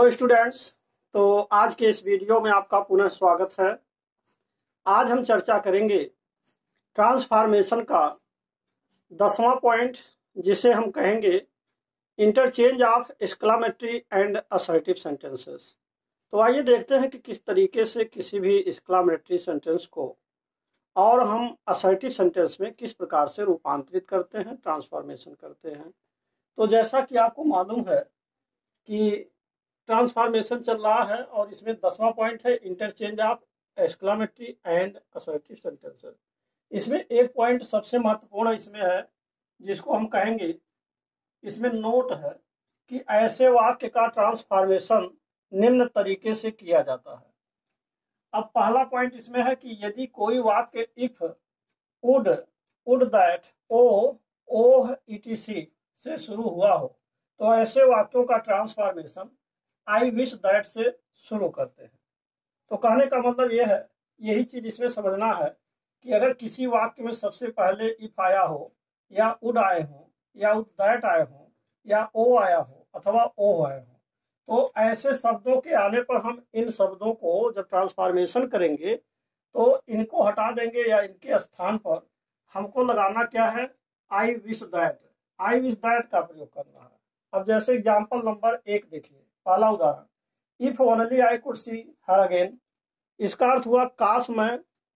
Hello students. तो आज के इस वीडियो में आपका पुनः स्वागत है। आज हम चर्चा करेंगे ट्रांसफॉर्मेशन का 10वां पॉइंट, जिसे हम कहेंगे interchange of exclamatory and assertive sentences. तो आइए देखते हैं कि किस तरीके से किसी भी एक्सक्लामेटरी सेंटेंस को और हम असर्टिव सेंटेंस में किस प्रकार से रूपांतरित करते हैं, ट्रांसफॉर्मेशन करते हैं। तो जैसा कि आपको मालूम है कि ट्रांसफॉर्मेशन चल रहा है और इसमें 10वां पॉइंट है interchange of exclamatory and assertive sentences. इसमें एक पॉइंट सबसे महत्वपूर्ण इसमें है, जिसको हम कहेंगे, इसमें नोट है कि ऐसे वाक्य का ट्रांसफॉर्मेशन निम्न तरीके से किया जाता है। अब पहला पॉइंट इसमें है कि यदि कोई वाक्य if, would, would that, O, oh, etc से शुरू हुआ हो तो ऐसे वाक्यों का ट्रांसफॉर्मेशन आई विश दैट से शुरू करते हैं। तो कहने का मतलब यह है, यही चीज इसमें समझना है कि अगर किसी वाक्य में सबसे पहले इफ आया हो या वुड आए हो या वुड दैट आए हो या ओ आया हो अथवा ओ आए हो, तो ऐसे शब्दों के आने पर हम इन शब्दों को जब ट्रांसफॉर्मेशन करेंगे तो इनको हटा देंगे या इनके स्थान पर हमको लगाना क्या है, I wish that. I wish that का प्रयोग करना है। अब जैसे एग्जाम्पल नंबर 1 देखिए, पहला उदाहरण, if only I could see her again. इसका अर्थ हुआ काश मैं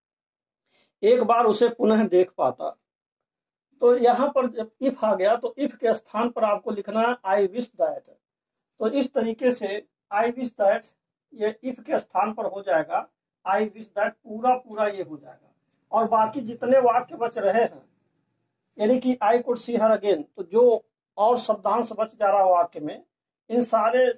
एक बार उसे पुनः देख पाता। तो यहाँ पर जब इफ आ गया तो इफ के स्थान पर आपको लिखना है आई विश दैट। तो इस तरीके से आई विश दैट ये इफ के स्थान पर हो जाएगा, आई विश दैट पूरा पूरा ये हो जाएगा। और बाकी जितने वाक्य बच रहे हैं, यानी कि आई कुड सी हर अगेन, तो जो और शब्दांश बच जा रहा वाक्य में, इन सारे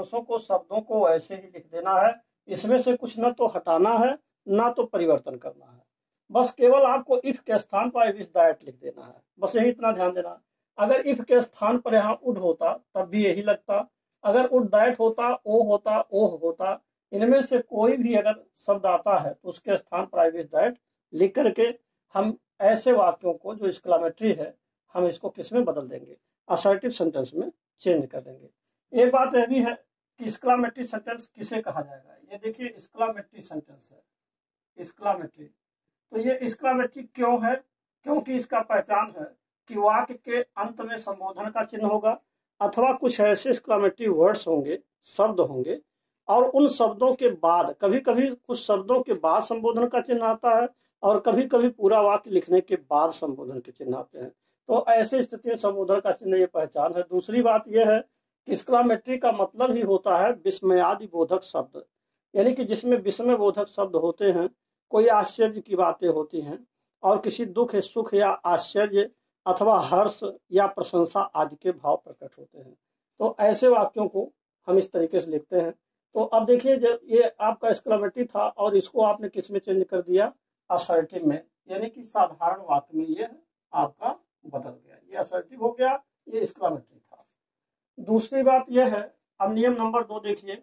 शब्दों को ऐसे ही लिख देना है। इसमें से कुछ न तो हटाना है ना तो परिवर्तन करना है। बस केवल आपको इफ के स्थान पर आई विश दैट लिख देना है, बस यही इतना ध्यान देना। अगर इफ के स्थान पर यहाँ उड होता तब भी यही लगता, अगर उड दैट होता, ओ होता, ओह होता, इनमें से कोई भी अगर शब्द आता है तो उसके स्थान पर आई विश दैट लिख करके हम ऐसे वाक्यों को जो एक्सक्लामेटरी है हम इसको किस में बदल देंगे, असर्टिव सेंटेंस में चेंज कर देंगे। एक बात यह भी है कि एक्सक्लामेटरी सेंटेंस किसे कहा जाएगा। ये देखिए एक्सक्लामेटरी सेंटेंस है, एक्सक्लामेटरी। तो ये एक्सक्लामेटरी क्यों है, क्योंकि इसका पहचान है कि वाक्य के अंत में संबोधन का चिन्ह होगा अथवा कुछ ऐसे एक्सक्लामेटरी वर्ड्स होंगे, शब्द होंगे, और उन शब्दों के बाद कभी कभी कुछ शब्दों के बाद संबोधन का चिन्ह आता है और कभी कभी पूरा वाक्य लिखने के बाद संबोधन के चिन्ह आते हैं। तो ऐसे स्थिति में संबोधन का चिन्ह ये पहचान है। दूसरी बात यह है कि एक्सक्लामेटरी का मतलब ही होता है विस्मयादि बोधक शब्द, यानी कि जिसमें विस्मय बोधक शब्द होते हैं, कोई आश्चर्य की बातें होती हैं और किसी दुख, सुख या आश्चर्य अथवा हर्ष या प्रशंसा आदि के भाव प्रकट होते हैं। तो ऐसे वाक्यों को हम इस तरीके से लिखते हैं। तो अब देखिए, जब ये आपका एक्सक्लामेटरी था और इसको आपने किस में चेंज कर दिया, असर्टिव में, यानी कि साधारण वाक्य में ये आपका बदल गया, ये असर्टिव हो गया, ये एक्सक्लामेटरी था। दूसरी बात यह है, अब नियम नंबर 2 देखिए,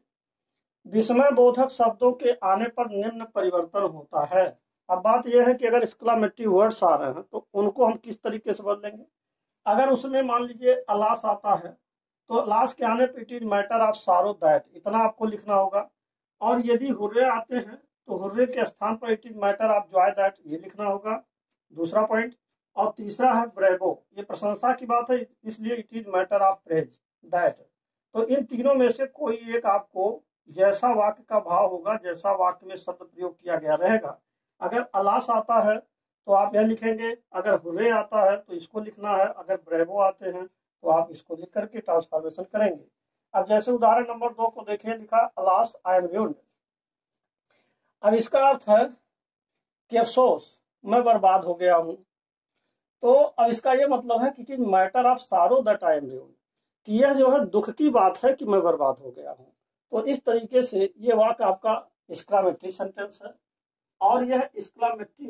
विस्मय बोधक शब्दों के आने पर निम्न परिवर्तन होता है। अब बात यह है कि अगर एक्सक्लामेटरी वर्ड्स आ रहे हैं तो उनको हम किस तरीके से बदलेंगे। अगर उसमें मान लीजिए अलास आता है तो अलास के आने पर it is matter of sorrow that, इतना आपको लिखना होगा। और यदि हुर्रे आते हैं तो हुर्रे के स्थान पर it is matter of joy that, ये लिखना होगा, दूसरा पॉइंट। और तीसरा है ब्रेवो, ये प्रशंसा की बात है, इसलिए it is matter of praise that. तो इन तीनों में से कोई एक आपको, जैसा वाक्य का भाव होगा, जैसा वाक्य में शब्द प्रयोग किया गया रहेगा, अगर अलास आता है तो आप यह लिखेंगे, अगर हुर्रे आता है तो इसको लिखना है, अगर ब्रेवो आते हैं तो आप इसको लिख करके ट्रांसफॉर्मेशन करेंगे। अब जैसे उदाहरण नंबर 2 को देखिए, लिखा अलास आई एम रूइंड। अब इसका अर्थ है कि अफसोस मैं बर्बाद हो गया हूं। तो अब इसका यह मतलब है कि it is matter of sorrow that I am ruined, कि यह जो है दुख की बात है कि मैं बर्बाद हो गया हूं। तो इस तरीके से ये वाक्य आपका एक्सक्लामेटरी सेंटेंस है। और यह एक्सक्लामेटरी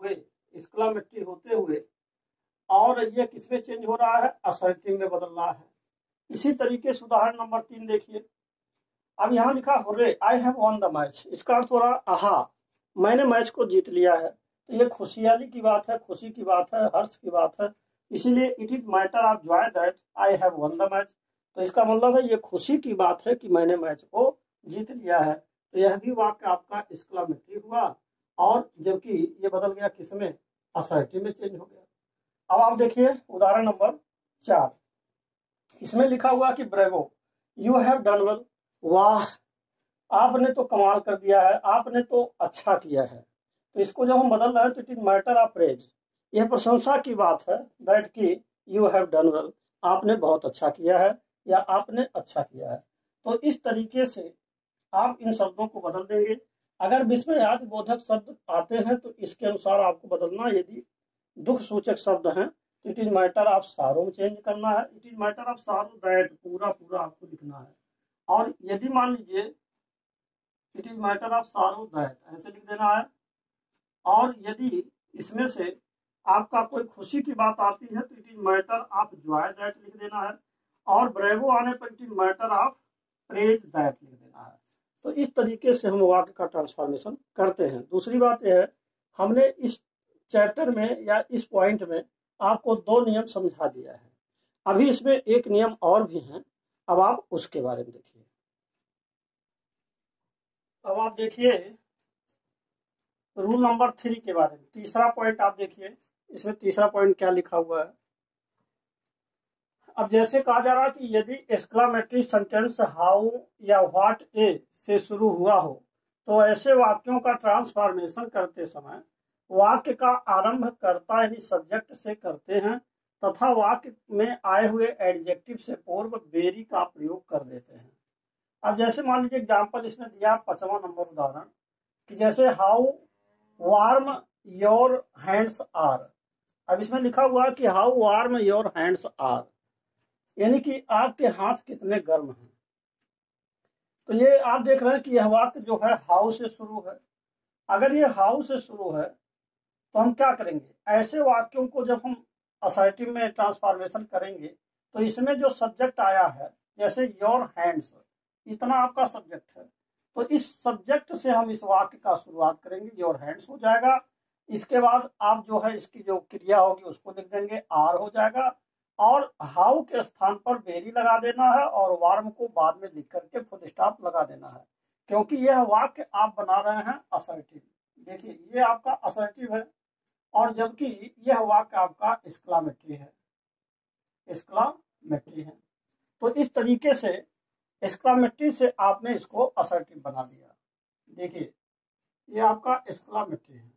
होते हुए और ये किसमें चेंज हो रहा है, असर्टिव में बदल रहा है। इसी तरीके से उदाहरण नंबर 3 देखिए। अब यहाँ लिखा hurray I have won the match, इसका अर्थ हो रहा आहा, मैंने मैच को जीत लिया है। तो ये खुशहाली की बात है, खुशी की बात है, हर्ष की बात है, इसीलिए it is matter of joy that I have won the match. तो इसका मतलब है ये खुशी की बात है कि मैंने मैच को जीत लिया है। तो यह भी वाक्य आपका एक्सक्लेमेटरी हुआ, और जबकि ये बदल गया किसमें, असर्टिव में चेंज हो गया। अब आप देखिए उदाहरण नंबर 4, इसमें लिखा हुआ कि bravo, you have done well, वाह आपने तो कमाल कर दिया है, आपने तो अच्छा किया है। तो इसको जब हम बदल रहे हैं तो it is matter of praise, यह प्रशंसा की बात है। दैट की यू हैव डन वेल, आपने बहुत अच्छा किया है या आपने अच्छा किया है। तो इस तरीके से आप इन शब्दों को बदल देंगे। अगर विस्मयादि बोधक शब्द आते हैं तो इसके अनुसार आपको बदलना। यदि दुख सूचक शब्द हैं तो इट इज मैटर ऑफ सारो में चेंज करना है। It is matter of sorrow that पूरा पूरा आपको लिखना है। और यदि मान लीजिए it is matter of sorrow that ऐसे लिख देना है। और यदि इसमें से आपका कोई खुशी की बात आती है तो it is matter of joy that लिख देना है। और ब्रेवो आने पर it is matter of praise that लिख देना है। तो इस तरीके से हम वाक्य का ट्रांसफॉर्मेशन करते हैं। दूसरी बात यह है, हमने इस चैप्टर में या इस पॉइंट में आपको 2 नियम समझा दिया है। अभी इसमें एक नियम और भी हैं, अब आप उसके बारे में देखिए। अब आप देखिए रूल नंबर 3 के बारे में, तीसरा पॉइंट आप देखिए। इसमें तीसरा पॉइंट क्या लिखा हुआ है। अब जैसे कहा जा रहा है कि यदि एक्सक्लामेटरी सेंटेंस हाउ या व्हाट ए से शुरू हुआ हो तो ऐसे वाक्यों का ट्रांसफॉर्मेशन करते समय वाक्य का आरंभ कर्ता यानी सब्जेक्ट से करते हैं तथा वाक्य में आए हुए एडजेक्टिव से पूर्व वेरी का प्रयोग कर देते हैं। अब जैसे मान लीजिए एग्जाम्पल इसमें दिया 5वां नंबर उदाहरण कि जैसे how warm your hands are. अब इसमें लिखा हुआ है कि how warm your hands are, यानी कि आपके हाथ कितने गर्म हैं। तो ये आप देख रहे हैं कि यह वाक्य जो है हाउ से शुरू है। अगर ये हाउ से शुरू है तो हम क्या करेंगे, ऐसे वाक्यों को जब हम असर्टिव में ट्रांसफॉर्मेशन करेंगे तो इसमें जो सब्जेक्ट आया है, जैसे योर हैंड्स, इतना आपका सब्जेक्ट है, तो इस सब्जेक्ट से हम इस वाक्य का शुरुआत करेंगे, योर हैंड्स हो जाएगा। इसके बाद आप जो है इसकी जो क्रिया होगी उसको लिख देंगे, आर हो जाएगा। और हाउ के स्थान पर वेरी लगा देना है और वार्म को बाद में लिख करके फुल स्टॉप लगा देना है, क्योंकि यह वाक्य आप बना रहे हैं असर्टिव। देखिए ये आपका असर्टिव है और जबकि यह वाक्य आपका एक्सक्लामेटरी है, एक्सक्लामेटरी है। तो इस तरीके से एक्सक्लामेटरी से आपने इसको असर्टिव बना दिया। देखिए ये आपका एक्सक्लामेटरी है,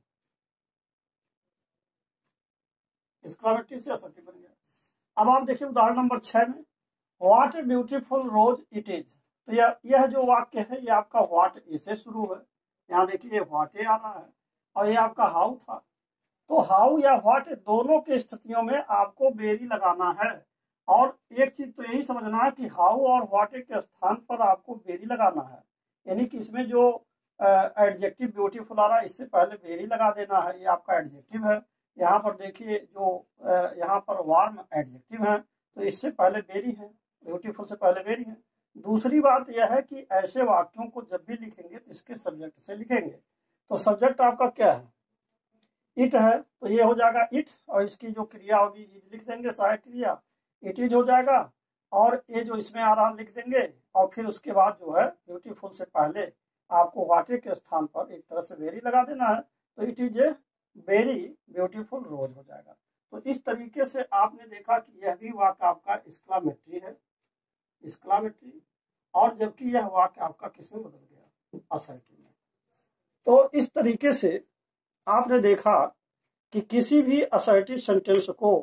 एक्सक्लामेटरी से असर्टिव बन गया। अब आप देखिए उदाहरण नंबर 6 में, what a beautiful rose it is. तो यह जो वाक्य है ये आपका व्हाट ए से शुरू है। यहाँ देखिए व्हाट ए आ रहा है और ये आपका हाउ था। तो हाउ या व्हाट दोनों के स्थितियों में आपको वेरी लगाना है। और एक चीज तो यही समझना है कि हाउ और व्हाट के स्थान पर आपको वेरी लगाना है, यानी कि इसमें जो एडजेक्टिव ब्यूटीफुल आ रहा है इससे पहले वेरी लगा देना है, ये आपका एडजेक्टिव है। यहाँ पर देखिए जो यहाँ पर वार्म एडजेक्टिव है तो इससे पहले वेरी है, ब्यूटीफुल से पहले वेरी है। दूसरी बात यह है कि ऐसे वाक्यों को जब भी लिखेंगे तो इसके सब्जेक्ट से लिखेंगे। तो सब्जेक्ट आपका क्या है, इट है, तो ये हो जाएगा इट, और इसकी जो क्रिया होगी इज लिख देंगे, सहायक क्रिया इट इज हो जाएगा। और ये जो इसमें आ रहा लिख देंगे और फिर उसके बाद जो है ब्यूटीफुल से पहले आपको वाटे के स्थान पर एक तरह से वेरी लगा देना है, तो it is a very beautiful rose हो जाएगा। तो इस तरीके से आपने देखा कि यह भी वाक्य आपका एक्सक्लामेटरी है, एक्सक्लामेटरी, और जबकि यह वाक्य आपका किसमें बदल गया, असर्टिव में। तो इस तरीके से आपने देखा कि किसी भी असर्टिव सेंटेंस को,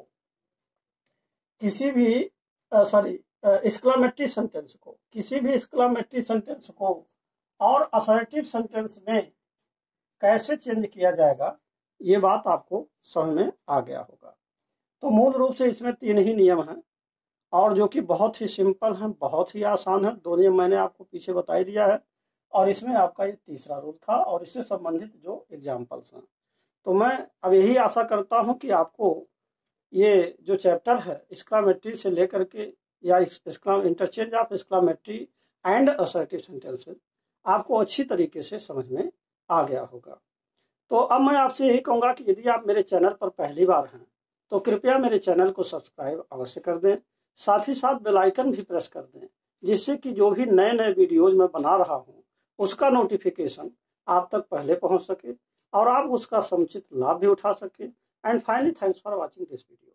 किसी भी एक्सक्लामेटरी सेंटेंस को, किसी भी एक्सक्लामेटरी सेंटेंस को और असर्टिव सेंटेंस में कैसे चेंज किया जाएगा, ये बात आपको समझ में आ गया होगा। तो मूल रूप से इसमें 3 ही नियम हैं और जो कि बहुत ही सिंपल हैं, बहुत ही आसान है। 2 नियम मैंने आपको पीछे बता ही दिया है और इसमें आपका ये तीसरा रूल था और इससे संबंधित जो एग्जाम्पल्स हैं। तो मैं अब यही आशा करता हूं कि आपको ये जो चैप्टर है एक्सक्लामेटरी से लेकर के या interchange of exclamatory and assertive sentences आपको अच्छी तरीके से समझ में आ गया होगा। तो अब मैं आपसे यही कहूँगा कि यदि आप मेरे चैनल पर पहली बार हैं तो कृपया मेरे चैनल को सब्सक्राइब अवश्य कर दें साथ ही साथ बेल आइकन भी प्रेस कर दें, जिससे कि जो भी नए नए वीडियोज मैं बना रहा हूँ उसका नोटिफिकेशन आप तक पहले पहुंच सके और आप उसका समुचित लाभ भी उठा सके। And finally, thanks for watching this video.